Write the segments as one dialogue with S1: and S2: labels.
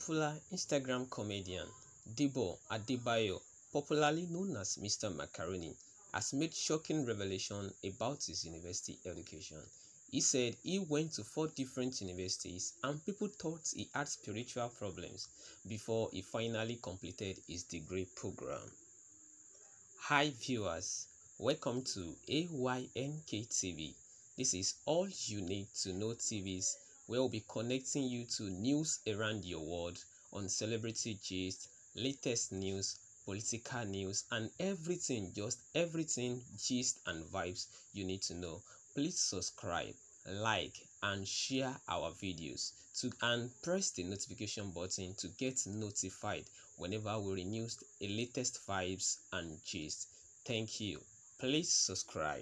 S1: Popular Instagram comedian Debo Adebayo, popularly known as Mr. Macaroni, has made shocking revelation about his university education. He said he went to 4 different universities and people thought he had spiritual problems before he finally completed his degree program. Hi viewers, welcome to AYNK TV. This is All You Need to Know TVs, where we'll be connecting you to news around your world on celebrity gist, latest news, political news, and everything, just everything, gist and vibes you need to know. Please subscribe, like, and share our videos and press the notification button to get notified whenever we release a latest vibes and gist. Thank you. Please subscribe.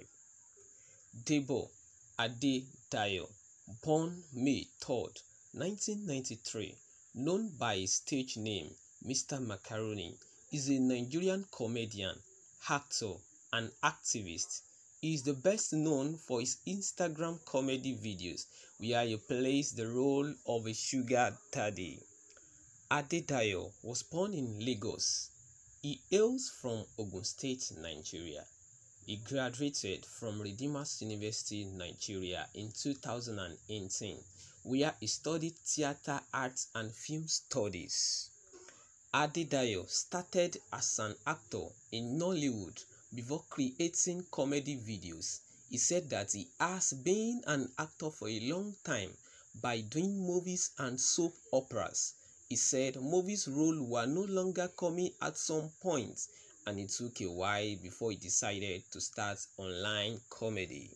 S1: Debo Adedayo, born May 3rd, 1993, known by his stage name Mr. Macaroni, is a Nigerian comedian, actor, and activist. He is the best known for his Instagram comedy videos, where he plays the role of a sugar daddy. Adedayo was born in Lagos. He hails from Ogun State, Nigeria. He graduated from Redeemers University, Nigeria in 2018, where he studied theater arts and film studies. Adedayo started as an actor in Nollywood before creating comedy videos. He said that he has been an actor for a long time by doing movies and soap operas. He said movies roles were no longer coming at some point, and it took a while before he decided to start online comedy.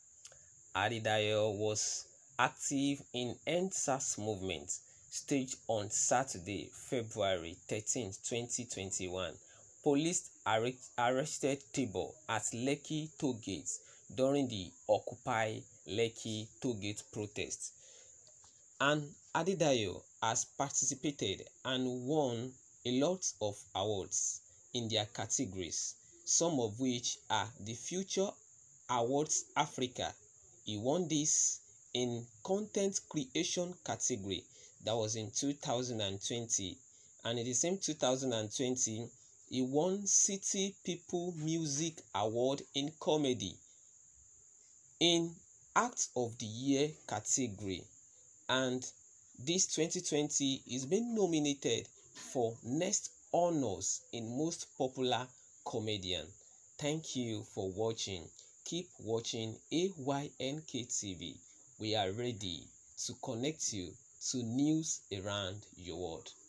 S1: Adedayo was active in End SARS movement, staged on Saturday, February 13, 2021. Police arrested Debo at Lekki Tollgate during the Occupy Lekki Tollgate protest. And Adedayo has participated and won a lot of awards in their categories, some of which are the Future Awards Africa. He won this in content creation category, that was in 2020, and in the same 2020 he won City People Music Award in comedy in Act of the Year category, and this 2020 is being nominated for Next Honors in Most Popular Comedian. Thank you for watching. Keep watching AYNK TV. We are ready to connect you to news around your world.